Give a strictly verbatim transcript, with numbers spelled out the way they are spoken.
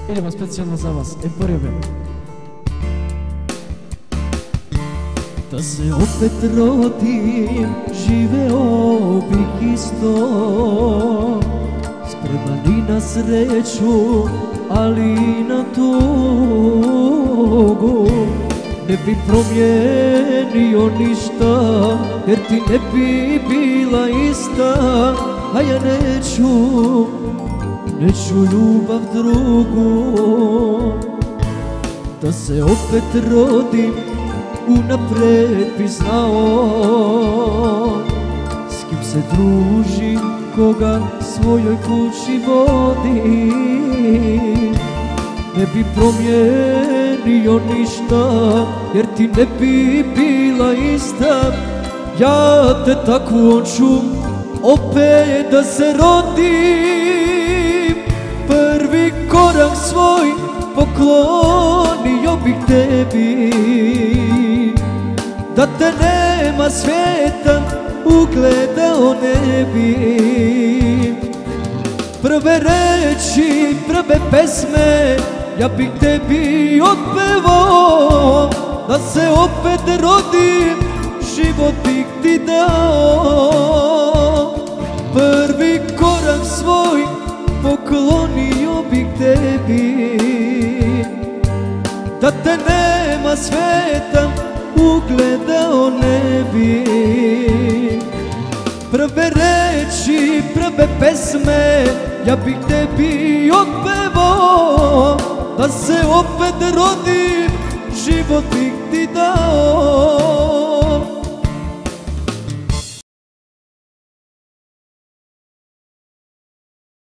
Idemo specijalno za vas, Emporium. Da se opet rodim, živeo bih isto, spreman i na sreću, ali i na tugu. Ne bi promijenio ništa, jer ti ne bi bila ista, a ja neću, neću ljubav drugu. Da se opet rodim, unapred bi znao s kim se družim, koga svojoj kući vodi. Ne bi promijenio ništa, jer ti ne bi bila ista, ja te tako hoću opet da se rodim. Prvi korak svoj poklonio bih tebi, da te nema svijeta, ugledao ne bi. Prve reči, prve pesme, ja bih tebi otpevao, da se opet rodim, život bih ti dao. Prvi korak svoj poklonio bih tebi, da te nema svijeta, ugledao ne bi. Prve reči, prve pesme, ja bih tebi otpevao, da se opet rodim, život bih ti dao.